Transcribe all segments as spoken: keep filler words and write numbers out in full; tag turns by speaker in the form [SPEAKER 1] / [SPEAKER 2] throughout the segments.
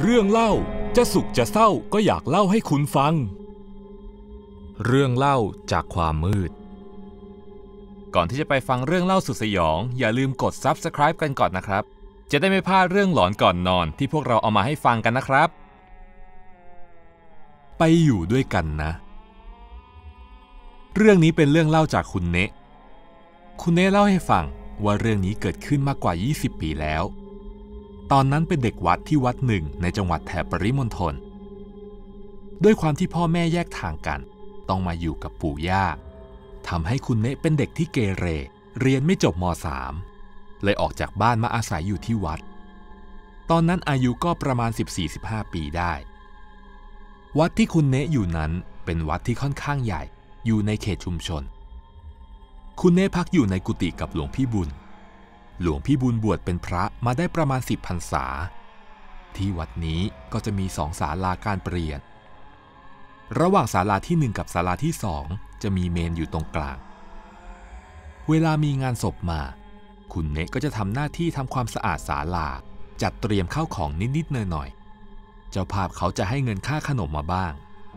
[SPEAKER 1] เรื่องเล่าจะสุขจะเศร้าก็อยากเล่าให้คุณฟังเรื่องเล่าจากความมืดก่อนที่จะไปฟังเรื่องเล่าสุดสยองอย่าลืมกด ซับสไครบ์ กันก่อนนะครับจะได้ไม่พลาดเรื่องหลอนก่อนนอนที่พวกเราเอามาให้ฟังกันนะครับไปอยู่ด้วยกันนะเรื่องนี้เป็นเรื่องเล่าจากคุณเนะคุณเนะเล่าให้ฟังว่าเรื่องนี้เกิดขึ้นมากกว่ายี่สิบปีแล้วตอนนั้นเป็นเด็กวัดที่วัดหนึ่งในจังหวัดแถบปริมณฑลด้วยความที่พ่อแม่แยกทางกันต้องมาอยู่กับปู่ย่าทำให้คุณเนะเป็นเด็กที่เกเรเรียนไม่จบม.สาม เลยออกจากบ้านมาอาศัยอยู่ที่วัดตอนนั้นอายุก็ประมาณ สิบสี่ สิบห้า ปีได้วัดที่คุณเนะอยู่นั้นเป็นวัดที่ค่อนข้างใหญ่อยู่ในเขตชุมชนคุณเนะพักอยู่ในกุฏิกับหลวงพี่บุญหลวงพี่บุญบวชเป็นพระมาได้ประมาณสิบพรรษาที่วัดนี้ก็จะมีสองศาลาการเปลี่ยนระหว่างศาลาที่หนึ่งกับศาลาที่สองจะมีเมนอยู่ตรงกลางเวลามีงานศพมาคุณเนะก็จะทำหน้าที่ทำความสะอาดศาลาจัดเตรียมข้าวของนิดๆหน่อยๆเจ้าภาพเขาจะให้เงินค่าขนมมาบ้าง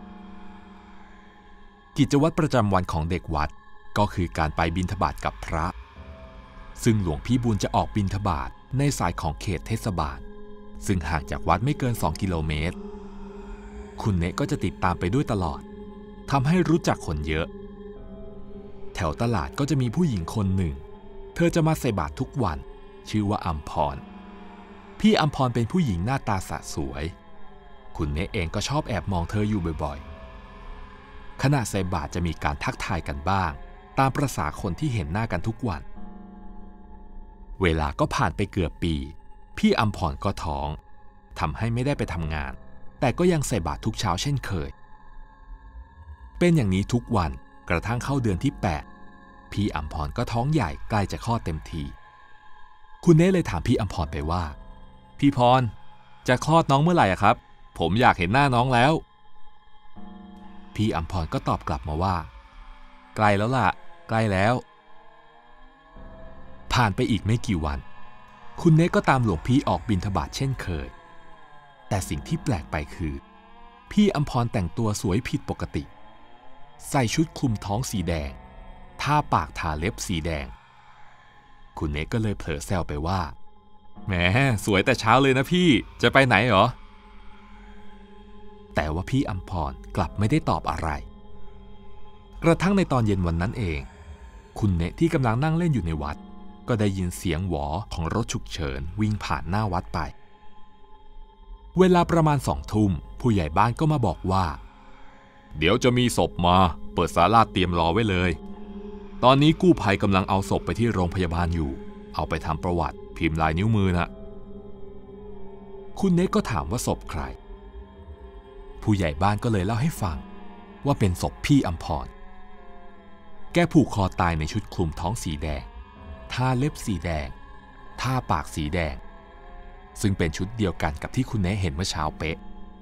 [SPEAKER 1] กิจวัตรประจำวันของเด็กวัดก็คือการไปบิณฑบาตกับพระซึ่งหลวงพี่บุญจะออกบิณฑบาตในสายของเขตเทศบาลซึ่งห่างจากวัดไม่เกินสองกิโลเมตรคุณเนะก็จะติดตามไปด้วยตลอดทำให้รู้จักคนเยอะแถวตลาดก็จะมีผู้หญิงคนหนึ่งเธอจะมาใส่บาตรทุกวันชื่อว่าอัมพรพี่อัมพรเป็นผู้หญิงหน้าตาสะสวยคุณเนะเองก็ชอบแอบมองเธออยู่บ่อยๆขณะใส่บาตรจะมีการทักทายกันบ้างตามประสาคนที่เห็นหน้ากันทุกวันเวลาก็ผ่านไปเกือบปีพี่อัมพรก็ท้องทำให้ไม่ได้ไปทำงานแต่ก็ยังใส่บาตรทุกเช้าเช่นเคยเป็นอย่างนี้ทุกวันกระทั่งเข้าเดือนที่แปดพี่อัมพรก็ท้องใหญ่ใกล้จะคลอดเต็มทีคุณเน่เลยถามพี่อัมพรไปว่าพี่พรจะคลอดน้องเมื่อไหร่อะครับผมอยากเห็นหน้าน้องแล้วพี่อัมพรก็ตอบกลับมาว่าใกล้แล้วล่ะใกล้แล้วผ่านไปอีกไม่กี่วันคุณเน่ก็ตามหลวงพี่ออกบิณฑบาตเช่นเคยแต่สิ่งที่แปลกไปคือพี่อัมพรแต่งตัวสวยผิดปกติใส่ชุดคลุมท้องสีแดงทาปากทาเล็บสีแดงคุณเน่ก็เลยเผลอแซวไปว่าแหมสวยแต่เช้าเลยนะพี่จะไปไหนหรอแต่ว่าพี่อัมพรกลับไม่ได้ตอบอะไรกระทั่งในตอนเย็นวันนั้นเองคุณเนะที่กำลังนั่งเล่นอยู่ในวัดก็ได้ยินเสียงหวอของรถฉุกเฉินวิ่งผ่านหน้าวัดไปเวลาประมาณสองทุ่มผู้ใหญ่บ้านก็มาบอกว่าเดี๋ยวจะมีศพมาเปิดศาลาเตรียมรอไว้เลยตอนนี้กู้ภัยกำลังเอาศพไปที่โรงพยาบาลอยู่เอาไปทำประวัติพิมพ์ลายนิ้วมือนะคุณเนคก็ถามว่าศพใครผู้ใหญ่บ้านก็เลยเล่าให้ฟังว่าเป็นศพพี่อัมพรแกผูกคอตายในชุดคลุมท้องสีแดงทาเล็บสีแดงทาปากสีแดงซึ่งเป็นชุดเดียวกันกับที่คุณเนคเห็นเมื่อเช้าเป๊ะ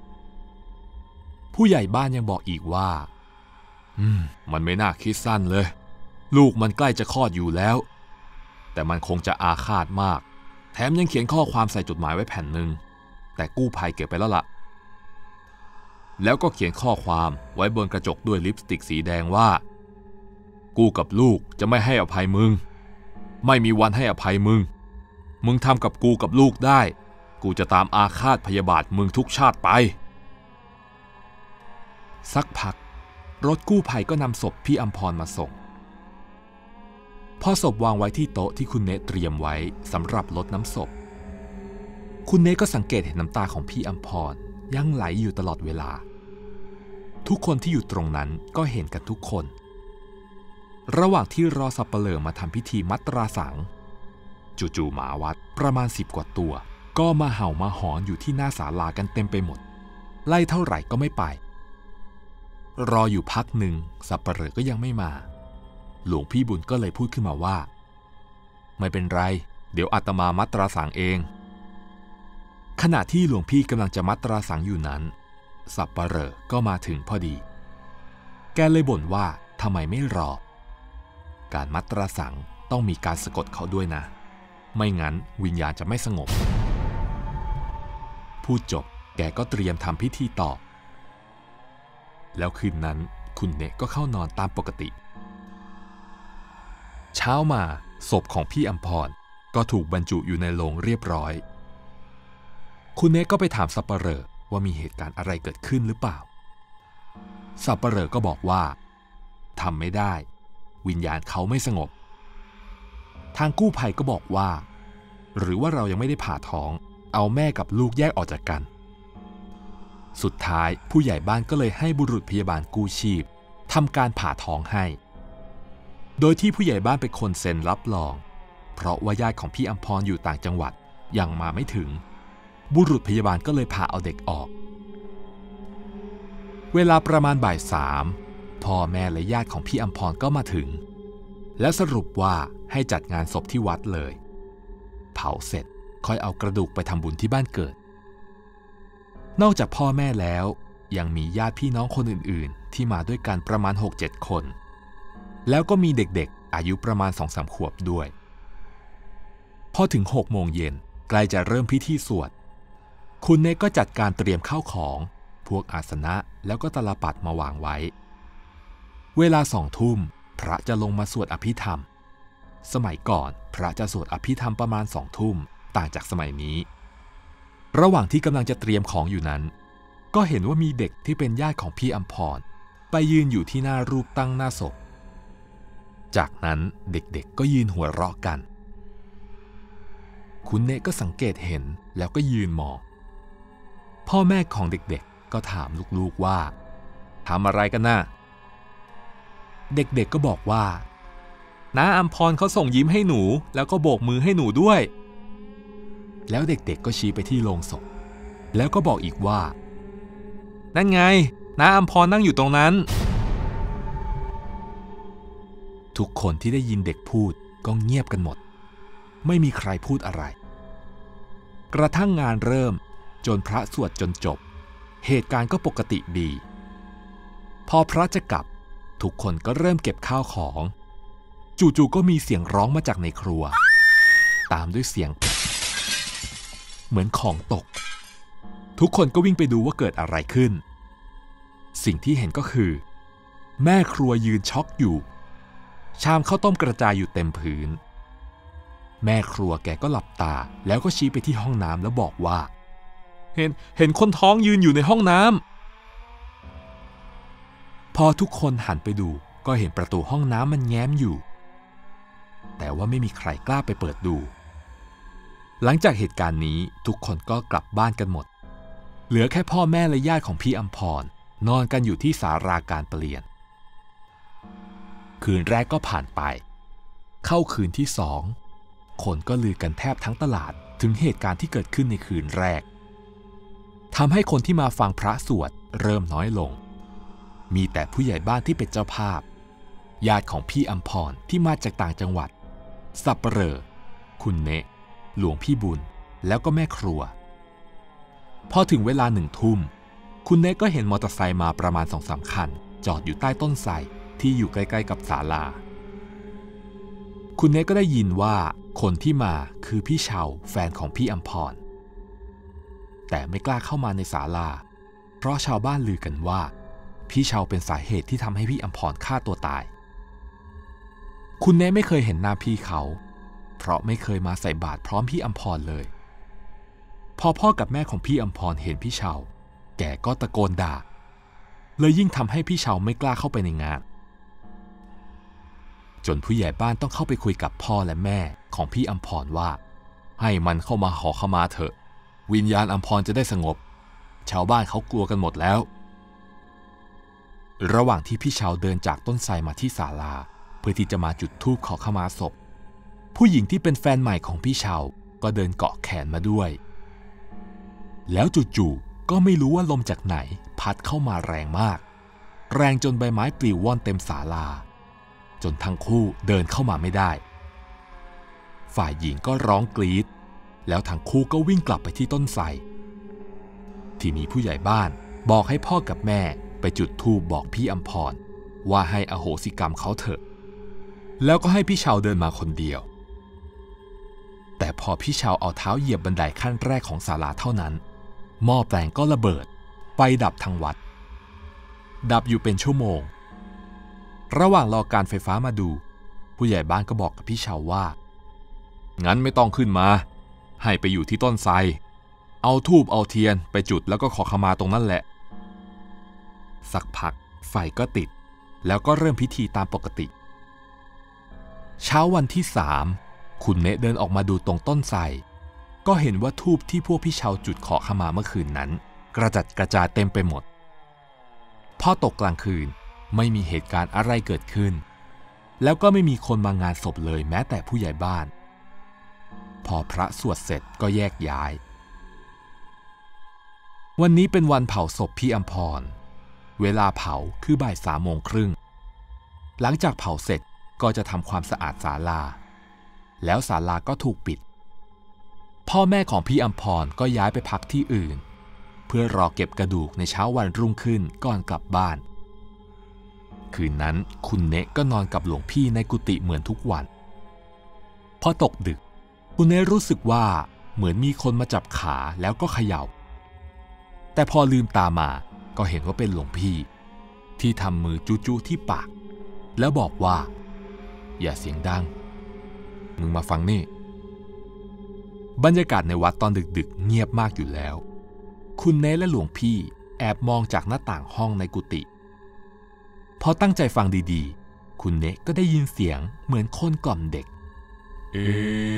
[SPEAKER 1] ผู้ใหญ่บ้านยังบอกอีกว่าอืมมันไม่น่าคิดสั้นเลยลูกมันใกล้จะคลอดอยู่แล้วแต่มันคงจะอาฆาตมากแถมยังเขียนข้อความใส่จดหมายไว้แผ่นหนึ่งแต่กู้ภัยเก็บไปแล้วล่ะแล้วก็เขียนข้อความไว้บนกระจกด้วยลิปสติกสีแดงว่ากูกับลูกจะไม่ให้อภัยมึงไม่มีวันให้อภัยมึงมึงทำกับกูกับลูกได้กูจะตามอาฆาตพยาบาทมึงทุกชาติไปสักพักรถกู้ภัยก็นำศพพี่อัมพรมาส่งพอศพวางไว้ที่โต๊ะที่คุณเนเตรียมไว้สำหรับรดน้ำศพคุณเนก็สังเกตเห็นน้ำตาของพี่อัมพรยังไหลอยู่ตลอดเวลาทุกคนที่อยู่ตรงนั้นก็เห็นกันทุกคนระหว่างที่รอสับเปลือมาทำพิธีมัตราสังจู่ๆหมาวัดประมาณสิบกว่าตัวก็มาเห่ามาหอนอยู่ที่หน้าศาลากันเต็มไปหมดไล่เท่าไหร่ก็ไม่ไปรออยู่พักหนึ่งสับเปลือก็ยังไม่มาหลวงพี่บุญก็เลยพูดขึ้นมาว่าไม่เป็นไรเดี๋ยวอาตมามัตราสังเองขณะที่หลวงพี่กำลังจะมัตราสังอยู่นั้นสับเปลือก็มาถึงพอดีแกเลยบ่นว่าทำไมไม่รอการมัตราสังต้องมีการสะกดเขาด้วยนะไม่งั้นวิญญาณจะไม่สงบพูดจบแกก็เตรียมทำพิธีต่อแล้วคืนนั้นคุณเนะก็เข้านอนตามปกติเช้ามาศพของพี่อัมพรก็ถูกบรรจุอยู่ในโลงเรียบร้อยคุณเนะก็ไปถามสัปเหร่อว่ามีเหตุการณ์อะไรเกิดขึ้นหรือเปล่าสัปเหร่อก็บอกว่าทำไม่ได้วิญญาณเขาไม่สงบทางกู้ภัยก็บอกว่าหรือว่าเรายังไม่ได้ผ่าท้องเอาแม่กับลูกแยกออกจากกันสุดท้ายผู้ใหญ่บ้านก็เลยให้บุรุษพยาบาลกู้ชีพทำการผ่าท้องให้โดยที่ผู้ใหญ่บ้านเป็นคนเซ็นรับรองเพราะว่าญาติของพี่อัมพรอยู่ต่างจังหวัดยังมาไม่ถึงบุรุษพยาบาลก็เลยพาเอาเด็กออกเวลาประมาณบ่ายสามพ่อแม่และญาติของพี่อัมพรก็มาถึงและสรุปว่าให้จัดงานศพที่วัดเลยเผาเสร็จค่อยเอากระดูกไปทำบุญที่บ้านเกิดนอกจากพ่อแม่แล้วยังมีญาติพี่น้องคนอื่นๆที่มาด้วยกันประมาณ หกเจ็ด คนแล้วก็มีเด็กๆอายุประมาณ สองสาม ขวบด้วยพอถึงหกโมงเย็นใกล้จะเริ่มพิธีสวดคุณเนก็จัดการเตรียมข้าวของพวกอาสนะแล้วก็ตลปัดมาวางไว้เวลาสองทุ่มพระจะลงมาสวดอภิธรรมสมัยก่อนพระจะสวดอภิธรรมประมาณสองทุ่มต่างจากสมัยนี้ระหว่างที่กำลังจะเตรียมของอยู่นั้นก็เห็นว่ามีเด็กที่เป็นญาติของพี่อัมพรไปยืนอยู่ที่หน้ารูปตั้งหน้าศพจากนั้นเด็กๆก็ยืนหัวเราะกันคุณเนก็สังเกตเห็นแล้วก็ยืนมองพ่อแม่ของเด็กๆก็ถามลูกๆว่าทำอะไรกันน่ะเด็กๆก็บอกว่าน้าอัมพรเขาส่งยิ้มให้หนูแล้วก็โบกมือให้หนูด้วยแล้วเด็กๆก็ชี้ไปที่โลงศพแล้วก็บอกอีกว่านั่นไงน้าอัมพรนั่งอยู่ตรงนั้นทุกคนที่ได้ยินเด็กพูดก็เงียบกันหมดไม่มีใครพูดอะไรกระทั่งงานเริ่มจนพระสวดจนจบเหตุการณ์ก็ปกติดีพอพระจะกลับทุกคนก็เริ่มเก็บข้าวของจู่ๆก็มีเสียงร้องมาจากในครัวตามด้วยเสียงเหมือนของตกทุกคนก็วิ่งไปดูว่าเกิดอะไรขึ้นสิ่งที่เห็นก็คือแม่ครัวยืนช็อกอยู่ชามข้าวต้มกระจายอยู่เต็มพื้นแม่ครัวแกก็หลับตาแล้วก็ชี้ไปที่ห้องน้ำแล้วบอกว่าเห็นเห็นคนท้องยืนอยู่ในห้องน้ำพอทุกคนหันไปดูก็เห็นประตูห้องน้ำมันแง้มอยู่แต่ว่าไม่มีใครกล้าไปเปิดดูหลังจากเหตุการณ์นี้ทุกคนก็กลับบ้านกันหมดเหลือแค่พ่อแม่และญาติของพี่อัมพรนอนกันอยู่ที่ศาลาการเปลี่ยนคืนแรกก็ผ่านไปเข้าคืนที่สองคนก็ลือกันแทบทั้งตลาดถึงเหตุการณ์ที่เกิดขึ้นในคืนแรกทำให้คนที่มาฟังพระสวดเริ่มน้อยลงมีแต่ผู้ใหญ่บ้านที่เป็นเจ้าภาพญาติของพี่อัมพรที่มาจากต่างจังหวัดสัปเหร่อคุณเนะหลวงพี่บุญแล้วก็แม่ครัวพอถึงเวลาหนึ่งทุ่มคุณเนะก็เห็นมอเตอร์ไซค์มาประมาณสองสามคันจอดอยู่ใต้ต้นไทรที่อยู่ใกล้ๆกับศาลาคุณเนะก็ได้ยินว่าคนที่มาคือพี่เชาแฟนของพี่อัมพรแต่ไม่กล้าเข้ามาในศาลาเพราะชาวบ้านลือกันว่าพี่เชาเป็นสาเหตุที่ทำให้พี่อัมพรฆ่าตัวตายคุณเนะไม่เคยเห็นหน้าพี่เขาเพราะไม่เคยมาใส่บาตรพร้อมพี่อัมพรเลยพอพ่อกับแม่ของพี่อัมพรเห็นพี่เชาแกก็ตะโกนด่าเลยยิ่งทำให้พี่เชาไม่กล้าเข้าไปในงานจนผู้ใหญ่บ้านต้องเข้าไปคุยกับพ่อและแม่ของพี่อัมพรว่าให้มันเข้ามาขอขมาเถอะวิญญาณอัมพรจะได้สงบชาวบ้านเขากลัวกันหมดแล้วระหว่างที่พี่เชาเดินจากต้นไทรมาที่ศาลาเพื่อที่จะมาจุดธูปขอขมาศพผู้หญิงที่เป็นแฟนใหม่ของพี่เชาก็เดินเกาะแขนมาด้วยแล้วจู่ๆก็ไม่รู้ว่าลมจากไหนพัดเข้ามาแรงมากแรงจนใบไม้ปลิวว่อนเต็มศาลาจนทั้งคู่เดินเข้ามาไม่ได้ฝ่ายหญิงก็ร้องกรี๊ดแล้วทั้งคู่ก็วิ่งกลับไปที่ต้นไทรทีนี้ผู้ใหญ่บ้านบอกให้พ่อกับแม่ไปจุดธูปบอกพี่อัมพรว่าให้อโหสิกรรมเขาเถอะแล้วก็ให้พี่เชาเดินมาคนเดียวแต่พอพี่เชาเอาเท้าเหยียบบันไดขั้นแรกของศาลาเท่านั้นหม้อแปลงก็ระเบิดไฟดับทั้งวัดดับอยู่เป็นชั่วโมงระหว่างรอการไฟฟ้ามาดูผู้ใหญ่บ้านก็บอกกับพี่เชาว่างั้นไม่ต้องขึ้นมาให้ไปอยู่ที่ต้นไทรเอาธูปเอาเทียนไปจุดแล้วก็ขอขมาตรงนั้นแหละสักพักไฟก็ติดแล้วก็เริ่มพิธีตามปกติเช้าวันที่สามคุณเนะเดินออกมาดูตรงต้นไทรก็เห็นว่าธูปที่พวกพี่เชาจุดขอขมาเมื่อคืนนั้นกระจัดกระจายเต็มไปหมดพอตกกลางคืนไม่มีเหตุการณ์อะไรเกิดขึ้นแล้วก็ไม่มีคนมางานศพเลยแม้แต่ผู้ใหญ่บ้านพอพระสวดเสร็จก็แยกย้ายวันนี้เป็นวันเผาศพพี่อำพรเวลาเผาคือบ่ายสามโมงครึ่งหลังจากเผาเสร็จก็จะทำความสะอาดศาลาแล้วศาลาก็ถูกปิดพ่อแม่ของพี่อำพรก็ย้ายไปพักที่อื่นเพื่อรอเก็บกระดูกในเช้าวันรุ่งขึ้นก่อนกลับบ้านคืนนั้นคุณเนะก็นอนกับหลวงพี่ในกุฏิเหมือนทุกวันพอตกดึกคุณเนะรู้สึกว่าเหมือนมีคนมาจับขาแล้วก็เขย่าแต่พอลืมตามาก็เห็นว่าเป็นหลวงพี่ที่ทำมือจู้ๆที่ปากแล้วบอกว่าอย่าเสียงดังมึงมาฟังนี่บรรยากาศในวัดตอนดึกๆเงียบมากอยู่แล้วคุณเนะและหลวงพี่แอบมองจากหน้าต่างห้องในกุฏิพอตั้งใจฟังดีๆคุณเนะก็ได้ยินเสียงเหมือนคนกล่อมเด็กเอ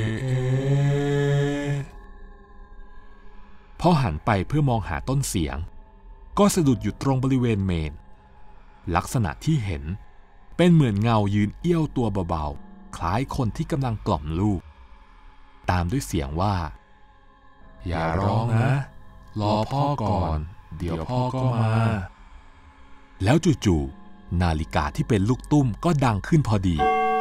[SPEAKER 1] พอหันไปเพื่อมองหาต้นเสียงก็สะดุดอยู่ตรงบริเวณเมนลักษณะที่เห็นเป็นเหมือนเงายืนเอี้ยวตัวเบาๆคล้ายคนที่กำลังกล่อมลูกตามด้วยเสียงว่าอย่าร้องนะรอพ่อก่อนเดี๋ยวพ่อก็มาแล้วจู่ๆนาฬิกาที่เป็นลูกตุ้มก็ดังขึ้นพอดี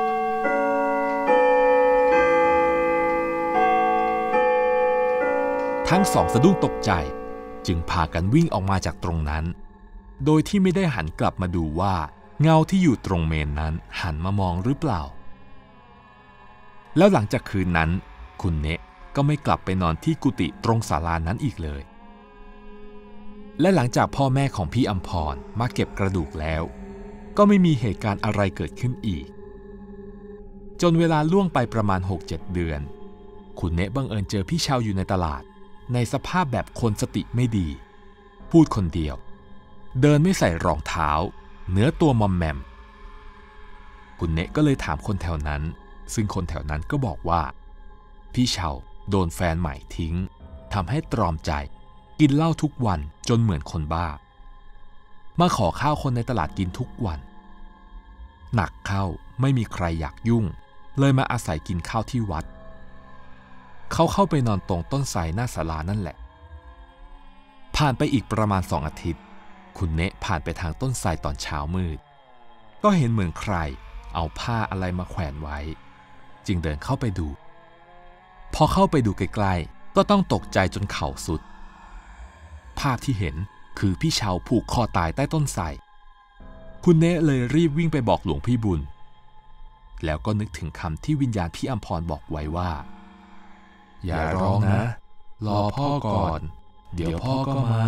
[SPEAKER 1] ทั้งสองสะดุ้งตกใจจึงพากันวิ่งออกมาจากตรงนั้นโดยที่ไม่ได้หันกลับมาดูว่าเงาที่อยู่ตรงเมนนั้นหันมามองหรือเปล่าแล้วหลังจากคืนนั้นคุณเนะก็ไม่กลับไปนอนที่กุฏิตรงศาลานั้นอีกเลยและหลังจากพ่อแม่ของพี่อำพรมาเก็บกระดูกแล้วก็ไม่มีเหตุการณ์อะไรเกิดขึ้นอีกจนเวลาล่วงไปประมาณ หกเจ็ด เดือนคุณเนะบังเอิญเจอพี่เชาอยู่ในตลาดในสภาพแบบคนสติไม่ดีพูดคนเดียวเดินไม่ใส่รองเท้าเนื้อตัวมอมแมมคุณเนะก็เลยถามคนแถวนั้นซึ่งคนแถวนั้นก็บอกว่าพี่เชาโดนแฟนใหม่ทิ้งทำให้ตรอมใจกินเหล้าทุกวันจนเหมือนคนบ้ามาขอข้าวคนในตลาดกินทุกวันหนักเข้าไม่มีใครอยากยุ่งเลยมาอาศัยกินข้าวที่วัดเขาเข้าไปนอนตรงต้นไทรหน้าศาลานั่นแหละผ่านไปอีกประมาณสองอาทิตย์คุณเนะผ่านไปทางต้นไทรตอนเช้ามืดก็เห็นเหมือนใครเอาผ้าอะไรมาแขวนไว้จึงเดินเข้าไปดูพอเข้าไปดูใกล้ๆก็ต้องตกใจจนเข่าสุดภาพที่เห็นคือพี่เชาผูกคอตายใต้ต้นไทรคุณเนะเลยรีบวิ่งไปบอกหลวงพี่บุญแล้วก็นึกถึงคำที่วิญญาณพี่อำพรบอกไว้ว่าอย่าร้องนะรอพ่อก่อนเดี๋ยวพ่อก็มา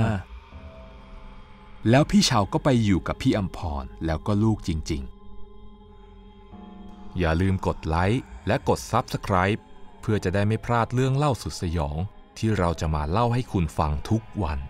[SPEAKER 1] แล้วพี่เชาก็ไปอยู่กับพี่อำพรแล้วก็ลูกจริงๆอย่าลืมกดไลค์และกด ซับสไครบ์ เพื่อจะได้ไม่พลาดเรื่องเล่าสุดสยองที่เราจะมาเล่าให้คุณฟังทุกวัน